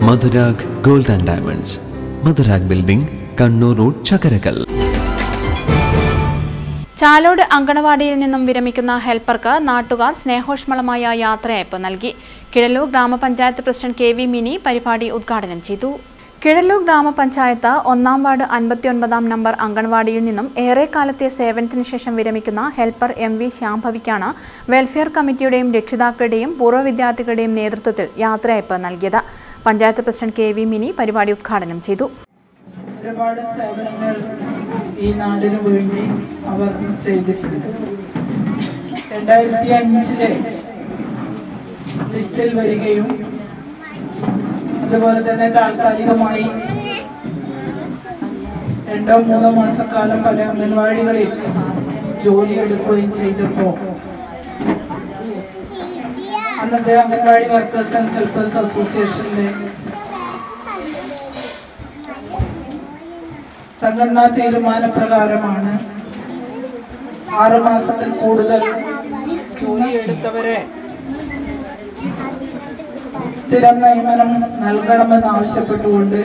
Madhurag gold and diamonds, Madhurag building, Kannur road, Chakkarakkal. Chalode അങ്കണവാടിയിൽ നിന്നും വിരമിക്കുന്ന ഹെൽപ്പർക്ക് നാട്ടുകാർ സ്നേഹോഷ്മളമായ യാത്രയയപ്പ് നൽകി. കിഴല്ലൂർ ഗ്രാമപഞ്ചായത്ത് പ്രസിഡന്റ് കെ.വി. മിനി പരിപാടി ഉദ്ഘാടനം ചെയ്തു. കിഴല്ലൂർ ഗ്രാമപഞ്ചായത്ത് 1-ാം വാർഡ് 59-ാം നമ്പർ അങ്കണവാടിയിൽ നിന്നും ഏറെക്കാലത്തെ സേവനത്തിനു ശേഷം വിരമിക്കുന്ന ഹെൽപ്പർ എം.വി. ശ്യാംഭവിക്കാണ് വെൽഫെയർ കമ്മിറ്റിയുടെയും രക്ഷിതാക്കളുടെയും പൂർവ്വ വിദ്യാർത്ഥികളുടെയും നേതൃത്വത്തിൽ യാത്രയയപ്പ് നൽകിയത്. പഞ്ചായത്ത് പ്രസിഡന്റ് കെ.വി. മിനി പരിപാടി ഉദ്ഘാടനം ചെയ്തു. ഒരുപാട് സേവനങ്ങൾ ഈ നാടിനു വേണ്ടി അവർ ചെയ്തിട്ടുണ്ട്. 2005 ലിസ്റ്റിൽ വരികയും അതുപോലെ തന്നെ താൽക്കാലികമായി 2-3 മാസക്കാലം പല അംഗൻവാടികളിൽ ജോലിയെടുക്കുകയും ചെയ്തപ്പോൾ അന്നത്തെ അംഗൻവാടി വർക്കേഴ്സ് ആൻഡ് ഹെൽപ്പേഴ്സ് അസോസിയേഷന്റെ സംഘടനാ തീരുമാനപ്രകാരമാണ് 6 മാസത്തിൽ കൂടുതൽ ജോലിയെടുത്തവരെ സ്ഥിരം നിയമനം നൽകണമെന്ന് ആവശ്യപ്പെട്ടുകൊണ്ട്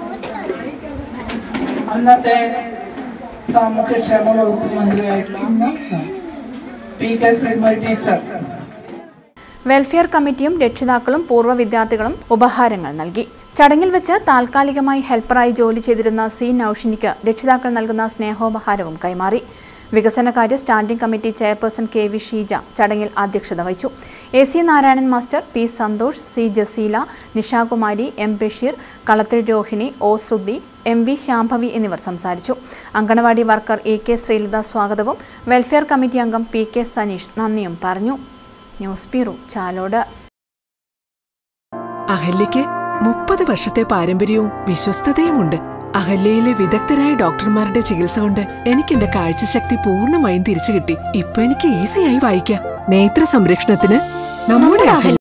അന്നത്തെ സാമൂഹ്യക്ഷേമ വകുപ്പ് മന്ത്രിയായിട്ടുള്ള പി.കെ. ശ്രീമതി സർ വെൽഫെയർ കമ്മിറ്റിയും രക്ഷിതാക്കളും പൂർവ്വ വിദ്യാർത്ഥികളും ഉപഹാരങ്ങൾ നൽകി. ചടങ്ങിൽ വെച്ച് താൽക്കാലികമായി ഹെൽപ്പറായി ജോലി ചെയ്തിരുന്ന സി. നൌഷിനിക്ക് രക്ഷിതാക്കൾ നൽകുന്ന സ്നേഹോപഹാരവും കൈമാറി. വികസനകാര്യ standing committee chairperson KV. Sheeja ചടങ്ങിൽ അധ്യക്ഷത വഹിച്ചു. AC. Narayanan master, P. Santhosh, C. Jaseela, Nishakumari, M. Basheer, Kalathil Rohini, O. Shruthi, MV. Shyambhavi എന്നിവർ സംസാരിച്ചു. Anganwadi worker AK. ശ്രീലത സ്വാഗതവും വെൽഫെയർ കമ്മിറ്റി അംഗം പി.കെ. സനീഷ് നന്ദിയും പറഞ്ഞു. News bureau, Chalode. അഹല്യയ്ക്ക് 30 വർഷത്തെ പാരമ്പര്യവും വിശ്വസ്തതയുമുണ്ട്. അഹല്യയിലെ വിദഗ്ധരായ ഡോക്ടർമാരുടെ ചികിത്സ കൊണ്ട് എനിക്ക് എന്റെ കാഴ്ചശക്തി പൂർണ്ണമായും തിരിച്ചു കിട്ടി. ഇപ്പൊ എനിക്ക് ഈസിയായി വായിക്കാം. നേത്ര സംരക്ഷണത്തിന് നമ്മുടെ അഹല്യ.